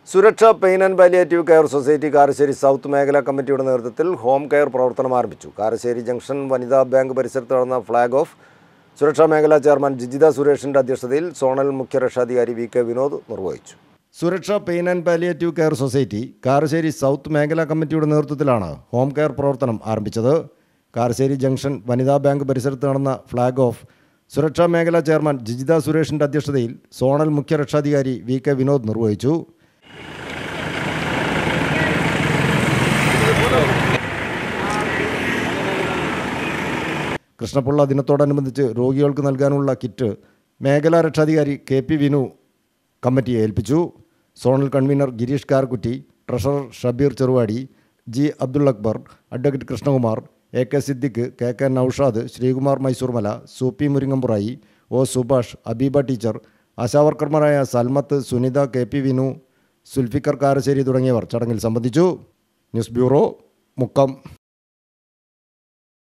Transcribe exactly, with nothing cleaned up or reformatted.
സുരക്ഷ pain and palliative care society Karassery south മേഖലാ കമ്മിറ്റിയുടെ നേതൃത്വത്തിൽ ഹോം കെയർ പ്രവർത്തനം ആരംഭിച്ചു. കാരശ്ശേരി ജംഗ്ഷൻ വനിതാ ബാങ്ക് പരിസരത്ത് നടന്ന ഫ്ലാഗ് ഓഫ് സുരക്ഷാ മേഖലാ ചെയർമാൻ ജിജിത സുരേഷിൻ്റെ അധ്യക്ഷതയിൽ സോണൽ മുഖ്യ രക്ഷാധികാരി വി കെ വിനോദ് നിർവഹിച്ചു. Suraksha pain and palliative care society Karassery south മേഖലാ കമ്മിറ്റിയുടെ നേതൃത്വത്തിലാണ് ഹോം കെയർ പ്രവർത്തനം ആരംഭിച്ചത്. കാരശ്ശേരി ജംഗ്ഷൻ വനിതാ ബാങ്ക് പരിസരത്ത് നടന്ന ഫ്ലാഗ് ഓഫ് സുരക്ഷാ മേഖലാ ചെയർമാൻ ജിജിത സുരേഷിൻ്റെ അധ്യക്ഷതയിൽ സോണൽ മുഖ്യ രക്ഷാധികാരി വി കെ വിനോദ് നിർവഹിച്ചു. കൃഷ്ണപിള്ള ദിനത്തോടനുബന്ധിച്ച് രോഗികൾക്ക് നൽകാനുള്ള കിറ്റ് മേഖലാ രക്ഷാധികാരി കെ പി വിനു കമ്മിറ്റിയെ ഏൽപ്പിച്ചു. Zonal convener Girish Karkutty, treasurer Shabeer Cheruvadi, G Abdul Akbar, advocate Krishnakumar, A K Siddique, K K Noushad, Sreekumar Mysoremala, Soopi Muringampurayi, O Subhash, Abeeba teacher, ആശാവർക്കർമാരായ സൽമത്ത്, സുനിത, കെ പി വിനു, സുൽഫിക്കർ കാരശ്ശേരി തുടങ്ങിയവർ ചടങ്ങിൽ സംബന്ധിച്ചു. News bureau, Mukkam.